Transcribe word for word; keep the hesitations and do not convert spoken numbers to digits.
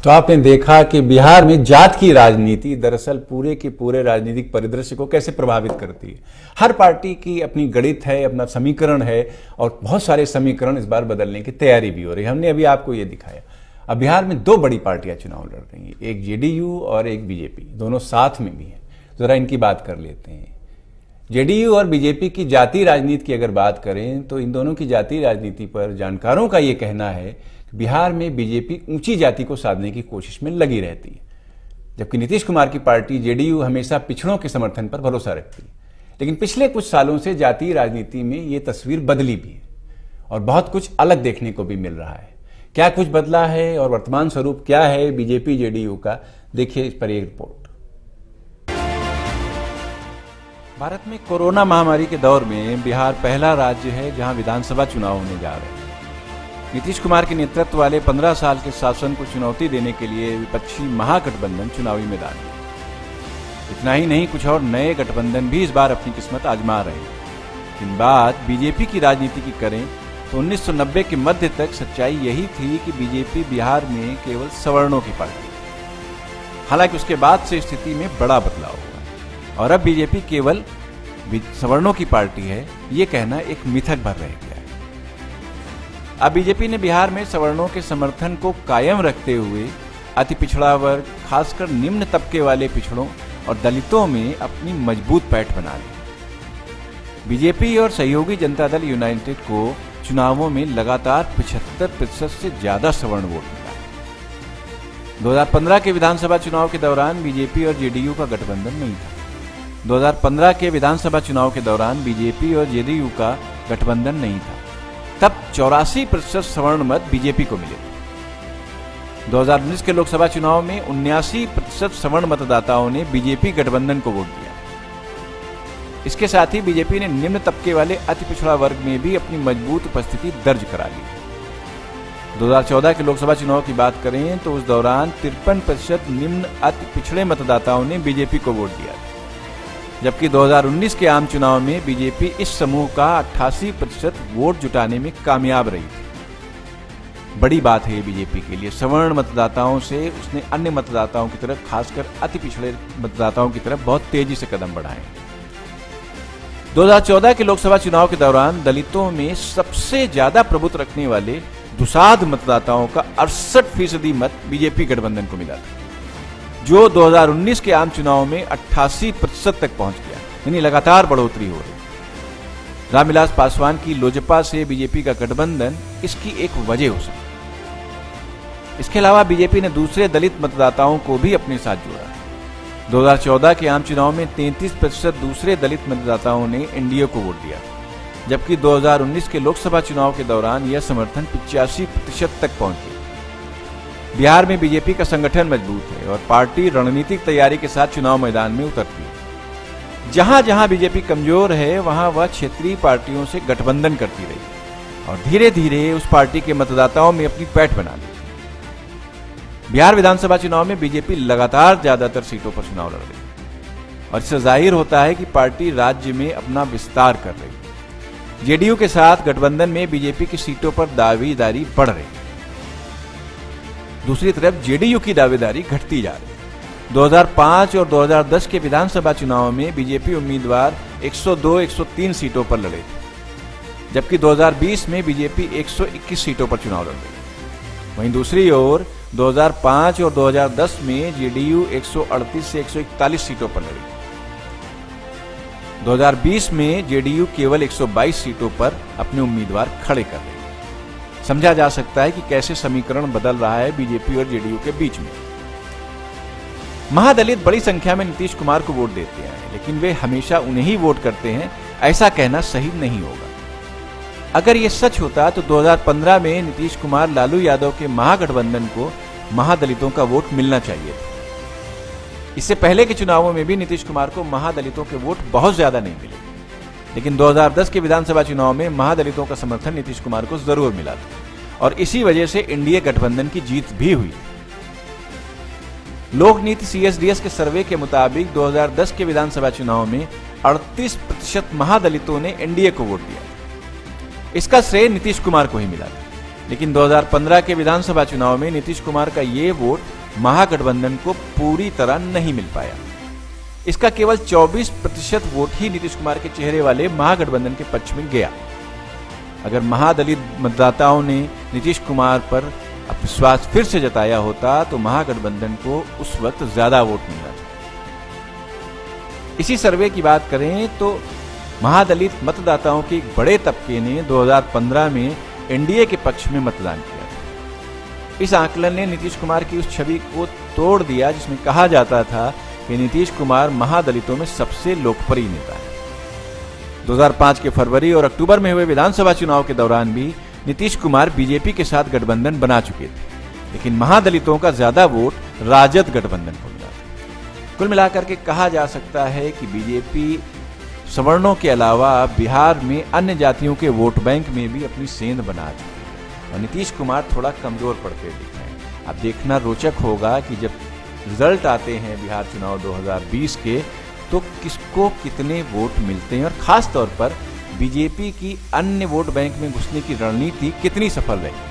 तो आपने देखा कि बिहार में जात की राजनीति दरअसल पूरे के पूरे राजनीतिक परिदृश्य को कैसे प्रभावित करती है। हर पार्टी की अपनी गणित है, अपना समीकरण है और बहुत सारे समीकरण इस बार बदलने की तैयारी भी हो रही है। हमने अभी आपको ये दिखाया। अब बिहार में दो बड़ी पार्टियां चुनाव लड़ रही हैं, एक जेडीयू और एक बीजेपी, दोनों साथ में भी हैं। जरा इनकी बात कर लेते हैं। जेडीयू और बीजेपी की जातीय राजनीति की अगर बात करें तो इन दोनों की जातीय राजनीति पर जानकारों का ये कहना है कि बिहार में बीजेपी ऊंची जाति को साधने की कोशिश में लगी रहती है, जबकि नीतीश कुमार की पार्टी जेडीयू हमेशा पिछड़ों के समर्थन पर भरोसा रखती है। लेकिन पिछले कुछ सालों से जातीय राजनीति में ये तस्वीर बदली भी है और बहुत कुछ अलग देखने को भी मिल रहा है। क्या कुछ बदला है और वर्तमान स्वरूप क्या है बीजेपी जेडीयू का, देखिए इस पर एक रिपोर्ट। भारत में कोरोना महामारी के दौर में बिहार पहला राज्य है जहां विधानसभा चुनाव होने जा रहे हैं। नीतीश कुमार के नेतृत्व वाले पंद्रह साल के शासन को चुनौती देने के लिए विपक्षी महागठबंधन चुनावी मैदान में। इतना ही नहीं, कुछ और नए गठबंधन भी इस बार अपनी किस्मत आजमा रहे हैं। लेकिन बात बीजेपी की राजनीति की करें तो उन्नीस सौ नब्बे के मध्य तक सच्चाई यही थी कि बीजेपी बिहार में केवल सवर्णों की पार्टी है। हालांकि उसके बाद से स्थिति में बड़ा बदलाव हुआ और अब बीजेपी केवल सवर्णों की पार्टी है, ये कहना एक मिथक भर रह गया है। अब बीजेपी ने बिहार में सवर्णों के समर्थन को कायम रखते हुए अति पिछड़ा वर्ग, खासकर निम्न तबके वाले पिछड़ों और दलितों में अपनी मजबूत पैठ बना ली। बीजेपी और सहयोगी जनता दल यूनाइटेड को चुनावों में लगातार पचहत्तर प्रतिशत से ज्यादा सवर्ण वोट मिला है। दो हज़ार पंद्रह के विधानसभा चुनाव के दौरान बीजेपी और जेडीयू का गठबंधन नहीं था। दो हज़ार पंद्रह के विधानसभा चुनाव के दौरान बीजेपी और जेडीयू का गठबंधन नहीं था। तब चौरासी प्रतिशत सवर्ण मत बीजेपी को मिले। दो हज़ार उन्नीस के लोकसभा चुनाव में उन्यासी प्रतिशत सवर्ण मतदाताओं ने बीजेपी गठबंधन को वोट दिया। इसके साथ ही बीजेपी ने निम्न तबके वाले अति पिछड़ा वर्ग में भी अपनी मजबूत उपस्थिति दर्ज करा ली। दो हज़ार चौदह के लोकसभा चुनाव की बात करें तो उस दौरान तिरपन प्रतिशत निम्न अति पिछड़े मतदाताओं ने बीजेपी को वोट दिया, जबकि दो हज़ार उन्नीस के आम चुनाव में बीजेपी इस समूह का अट्ठासी प्रतिशत वोट जुटाने में कामयाब रही थी। बड़ी बात है ये बीजेपी के लिए। सवर्ण मतदाताओं से उसने अन्य मतदाताओं की तरफ, खासकर अति पिछड़े मतदाताओं की तरफ बहुत तेजी से कदम बढ़ाए। दो हज़ार चौदह के लोकसभा चुनाव के दौरान दलितों में सबसे ज्यादा प्रभुत्व रखने वाले दुसाध मतदाताओं का अड़सठ फीसदी मत बीजेपी गठबंधन को मिला था, जो दो हज़ार उन्नीस के आम चुनाव में अट्ठासी प्रतिशत तक पहुंच गया। यानी लगातार बढ़ोतरी हो रही। रामविलास पासवान की लोजपा से बीजेपी का गठबंधन इसकी एक वजह हो सकती। इसके अलावा बीजेपी ने दूसरे दलित मतदाताओं को भी अपने साथ जोड़ा। दो हज़ार चौदह के आम चुनाव में तैंतीस प्रतिशत दूसरे दलित मतदाताओं ने एनडीए को वोट दिया, जबकि दो हज़ार उन्नीस के लोकसभा चुनाव के दौरान यह समर्थन पिचासी प्रतिशत तक पहुंच गया। बिहार में बीजेपी का संगठन मजबूत है और पार्टी रणनीतिक तैयारी के साथ चुनाव मैदान में उतरती है। जहां जहां बीजेपी कमजोर है वहां वह क्षेत्रीय पार्टियों से गठबंधन करती रही और धीरे धीरे उस पार्टी के मतदाताओं में अपनी पैठ बना ली। बिहार विधानसभा चुनाव में बीजेपी लगातार ज्यादातर सीटों पर चुनाव लड़ रही है और इससे जाहिर होता है कि पार्टी राज्य में अपना विस्तार कर रही है। जेडीयू के साथ गठबंधन में बीजेपी की सीटों पर दावेदारी बढ़ रही है। दूसरी तरफ जेडीयू की दावेदारी घटती जा रही है। दो हज़ार पाँच और दो हज़ार दस के विधानसभा चुनाव में बीजेपी उम्मीदवार एक सौ दो एक सौ तीन सीटों पर लड़े थे, जबकि दो हज़ार बीस में बीजेपी एक सौ इक्कीस सीटों पर चुनाव लड़ रही है। वहीं दूसरी ओर दो हज़ार पाँच और दो हज़ार दस में जेडीयू एक सौ अड़तीस से एक सौ इकतालीस सीटों पर लड़ी। दो हज़ार बीस में जेडीयू केवल एक सौ बाईस सीटों पर अपने उम्मीदवार खड़े कर रही है। समझा जा सकता है कि कैसे समीकरण बदल रहा है बीजेपी और जेडीयू के बीच में। महादलित बड़ी संख्या में नीतीश कुमार को वोट देते हैं, लेकिन वे हमेशा उन्हें ही वोट करते हैं, ऐसा कहना सही नहीं होगा। अगर यह सच होता तो दो हज़ार पंद्रह में नीतीश कुमार लालू यादव के महागठबंधन को महादलितों का वोट मिलना चाहिए था। इससे पहले के चुनावों में भी नीतीश कुमार को महादलितों के वोट बहुत ज्यादा नहीं मिले, लेकिन दो हज़ार दस के विधानसभा चुनाव में महादलितों का समर्थन नीतीश कुमार को जरूर मिला था और इसी वजह से एनडीए गठबंधन की जीत भी हुई। लोकनीति सीएसडीएस के सर्वे के मुताबिक दो हज़ार दस के विधानसभा चुनाव में अड़तीस प्रतिशत महादलितों ने एनडीए को वोट दिया। इसका श्रेय नीतीश कुमार को ही मिला था, लेकिन दो हज़ार पंद्रह के विधानसभा चुनाव में नीतीश कुमार का ये वोट महागठबंधन को पूरी तरह नहीं मिल पाया। इसका केवल चौबीस प्रतिशत वोट ही नीतीश कुमार के चेहरे वाले महागठबंधन के पक्ष में गया। अगर महादलित मतदाताओं ने नीतीश कुमार पर विश्वास फिर से जताया होता तो महागठबंधन को उस वक्त ज्यादा वोट मिलना था। इसी सर्वे की बात करें तो महादलित मतदाताओं के एक बड़े तबके ने दो हज़ार पंद्रह में एनडीए के पक्ष में मतदान किया था। इस आकलन ने नीतीश कुमार की उस छवि को तोड़ दिया जिसमें कहा जाता था कि नीतीश कुमार महादलितों में सबसे लोकप्रिय नेता है। दो हज़ार पाँच के फरवरी और अक्टूबर में हुए विधानसभा चुनाव के दौरान भी नीतीश कुमार बीजेपी के साथ गठबंधन बना चुके थे, लेकिन महादलितों का ज्यादा वोट राजद गठबंधन को मिला था। कुल मिलाकर के कहा जा सकता है कि बीजेपी सवर्णों के अलावा बिहार में अन्य जातियों के वोट बैंक में भी अपनी सेंध बना चुकी है और नीतीश कुमार थोड़ा कमजोर पड़ते दिख रहे हैं। अब देखना रोचक होगा कि जब रिजल्ट आते हैं बिहार चुनाव दो हज़ार बीस के तो किसको कितने वोट मिलते हैं और खास तौर पर बीजेपी की अन्य वोट बैंक में घुसने की रणनीति कितनी सफल रही।